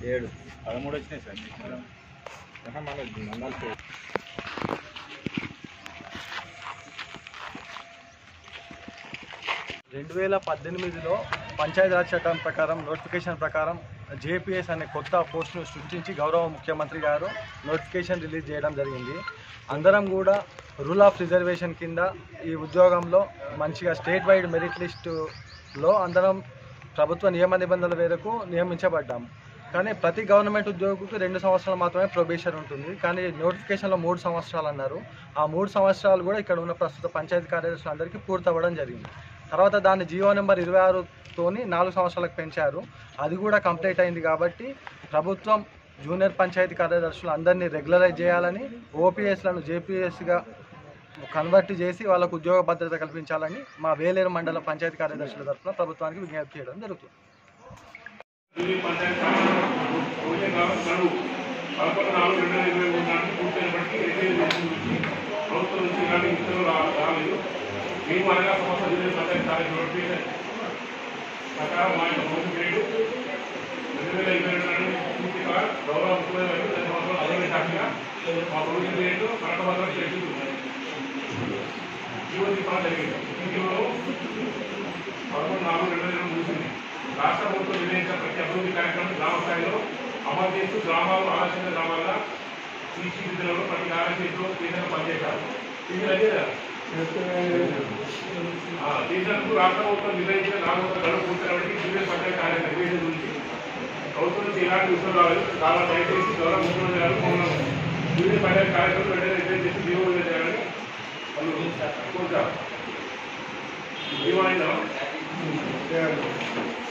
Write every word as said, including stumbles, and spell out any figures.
ఏడు పదమూడు వచ్చినాయి సార్. మన రెండు వేల పద్దెనిమిదిలో పంచాయతీరాజ్ చట్టం ప్రకారం నోటిఫికేషన్ ప్రకారం జేపీఎస్ అనే కొత్త పోస్టును సృష్టించి గౌరవ ముఖ్యమంత్రి గారు నోటిఫికేషన్ రిలీజ్ చేయడం జరిగింది. అందరం కూడా రూల్ ఆఫ్ రిజర్వేషన్ కింద ఈ ఉద్యోగంలో మంచిగా స్టేట్ వైడ్ మెరిట్ లిస్టులో అందరం ప్రభుత్వ నియమ నిబంధనల మేరకు నియమించబడ్డాము. కానీ ప్రతి గవర్నమెంట్ ఉద్యోగికి రెండు సంవత్సరాలు మాత్రమే ప్రొబేషన్ ఉంటుంది. కానీ నోటిఫికేషన్లో మూడు సంవత్సరాలు అన్నారు. ఆ మూడు సంవత్సరాలు కూడా ఇక్కడ ఉన్న ప్రస్తుత పంచాయతీ కార్యదర్శులు అందరికీ పూర్తవ్వడం జరిగింది. తర్వాత దాన్ని జీవో నెంబర్ ఇరవై ఆరుతోని నాలుగు సంవత్సరాలకు పెంచారు. అది కూడా కంప్లీట్ అయింది. కాబట్టి ప్రభుత్వం జూనియర్ పంచాయతీ కార్యదర్శులు అందరినీ రెగ్యులరైజ్ చేయాలని, ఓపీఎస్లను జేపీఎస్గా కన్వర్ట్ చేసి వాళ్ళకు ఉద్యోగ భద్రత కల్పించాలని మా వేలేరు మండల పంచాయతీ కార్యదర్శుల తరఫున ప్రభుత్వానికి విజ్ఞప్తి చేయడం జరుగుతుంది. మేము అనగా సంవత్సరం జూనియర్ పంచాయతీ కార్యక్రమం నోటిఫికేషన్ ప్రకారం మా యొక్క నోటి పీరియడ్ రెండు వేల ఇరవై రెండు నాడు పూర్తిగా గౌరవ ముఖ్యమంత్రి రెండు సంవత్సరాలు అదే సాక్షిగా మా నోటి పీరియడ్ కనకభద్రం చేస్తుంది. జీవో తీసుకోవడం జరిగింది. ఈ జీవో పదకొండు నాలుగు రెండు వేల ముగిసింది. రాష్ట్ర ప్రభుత్వం నిర్ణయించిన ప్రతి అభివృద్ధి కార్యక్రమం గ్రామ స్థాయిలో అమలు చేస్తూ గ్రామాలు ఆలస్యంగా గ్రామాలుగా తీర్చిదిద్దడంలో ప్రతి కార్యక్రమంలో కేంద్రంగా పనిచేశారు. ఇది అదే దేశానికి రాష్ట్ర ప్రభుత్వం నిర్ణయించిన నాలుగు గడువు పూర్తయినప్పటికీ జూనియర్ పంచాయతీ కార్యదర్శి గురించి ప్రభుత్వం నుంచి ఎలాంటి విషయం రాలేదు. చాలా దయచేసి గౌరవ ముఖ్యమంత్రి గారు మమ్మల్ని జూనియర్ పంచాయతీ కార్యక్రమం వెంటనే నిర్ణయం చేసి జీవో చేయాలని వాళ్ళు కోరుతారు. జీవో అయినా